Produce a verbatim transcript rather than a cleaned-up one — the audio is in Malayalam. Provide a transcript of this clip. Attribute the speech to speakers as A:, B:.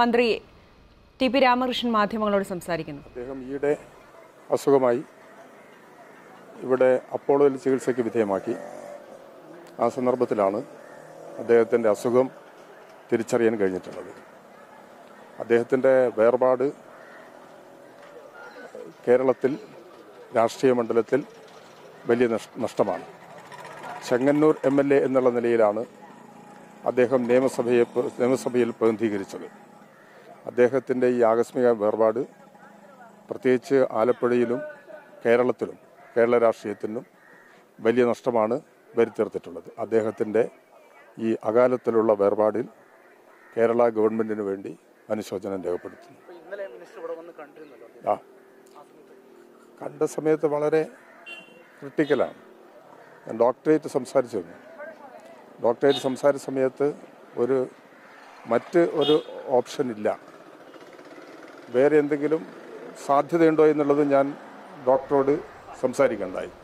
A: മന്ത്രി ടി പി രാമകൃഷ്ണൻ മാധ്യമങ്ങളോട് സംസാരിക്കുന്നു.
B: അദ്ദേഹം ഈയിടെ അസുഖമായി ഇവിടെ അപ്പോളോയിൽ ചികിത്സയ്ക്ക് വിധേയമാക്കി. ആ സന്ദർഭത്തിലാണ് അദ്ദേഹത്തിൻ്റെ അസുഖം തിരിച്ചറിയാൻ കഴിഞ്ഞിട്ടുള്ളത്. അദ്ദേഹത്തിൻ്റെ വേർപാട് കേരളത്തിൽ രാഷ്ട്രീയ മണ്ഡലത്തിൽ വലിയ നഷ്ടമാണ്. ചെങ്ങന്നൂർ എം എൽ എ എന്നുള്ള നിലയിലാണ് അദ്ദേഹം നിയമസഭയെ നിയമസഭയിൽ പ്രതിനിധീകരിച്ചത്. അദ്ദേഹത്തിൻ്റെ ഈ ആകസ്മിക വേർപാട് പ്രത്യേകിച്ച് ആലപ്പുഴയിലും കേരളത്തിലും കേരള രാഷ്ട്രീയത്തിനും വലിയ നഷ്ടമാണ് വരുത്തീർത്തിട്ടുള്ളത്. അദ്ദേഹത്തിൻ്റെ ഈ അകാലത്തിലുള്ള വേർപാടിൽ കേരള ഗവൺമെൻറ്റിന് വേണ്ടി അനുശോചനം രേഖപ്പെടുത്തുന്നു. ആ കണ്ട സമയത്ത് വളരെ ക്രിട്ടിക്കലാണ്. ഞാൻ ഡോക്ടറേറ്റ് സംസാരിച്ചിരുന്നു. ഡോക്ടറേറ്റ് സംസാരിച്ച സമയത്ത് ഒരു മറ്റ് ഒരു ഓപ്ഷൻ ഇല്ല, വേറെ എന്തെങ്കിലും സാധ്യതയുണ്ടോ എന്നുള്ളത് ഞാൻ ഡോക്ടറോട് സംസാരിക്കേണ്ടായി.